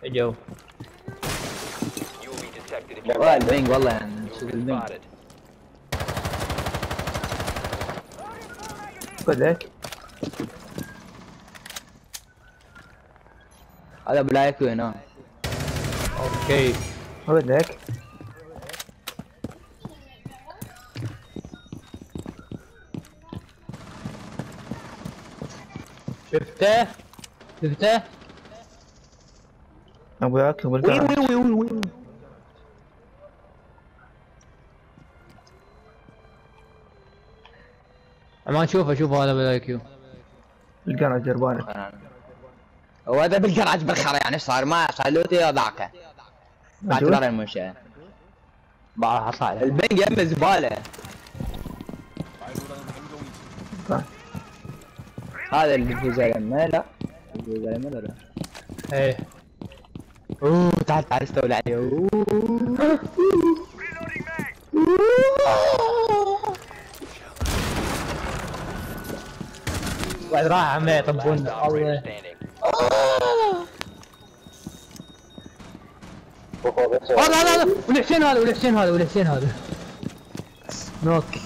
اجوا You will be detected if you والله البينج والله يعني شوف البينج. spotted. خذ هيك. هذا بلايك هنا. اوكي خذ هيك. شفته شفته. ابوياك وي وي وي وي وي. ما اشوفه هذا بالاي كيو. القرع جربانه. هو هذا بالجراج بالخرا يعني صار ما صار لوتي ضاعكه. باعتبار المنشأة. بقى صالح. البنج يم زبالة. هذا اللي في زلمة لا. في زلمة لا. ايه. اوه تعال استولى عليه. اوه. بعد راح عمي يطبون الله. هذا والحسين هذا. نوك.